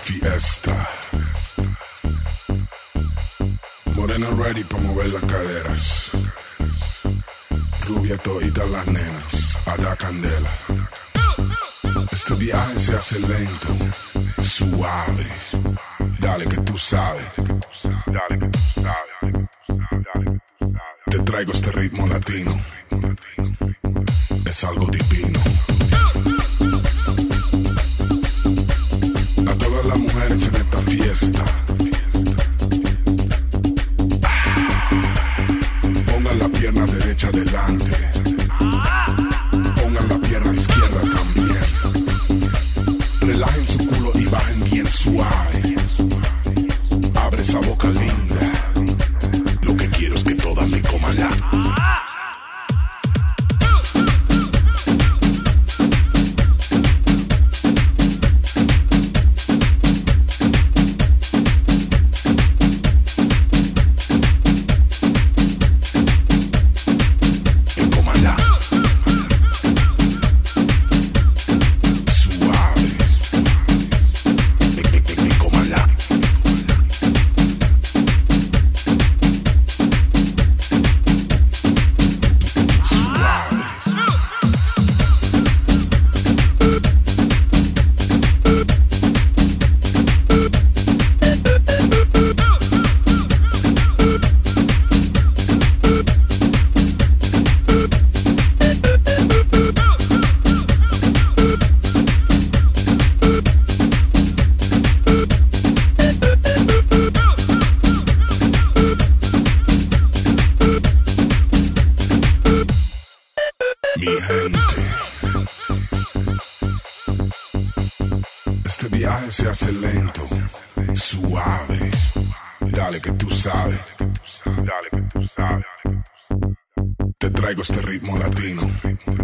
fiesta. Morena ready pa' mover las caderas. Rubia todita las nenas, a la candela. Este viaje se hace lento, suave. Dale que tú sabes. Dale que tú sabes. Te traigo este ritmo latino. Es algo divino. A todas las mujeres en esta fiesta, pongan la pierna derecha adelante, pongan la pierna izquierda también. Relajen su culo y bajen bien suave. Abre esa boca linda. Lo que quiero es que todas me coman ya. Mi gente, este viaje se hace lento, suave. Dale que tú sabes. Dale que tú sabes. Te traigo este ritmo latino.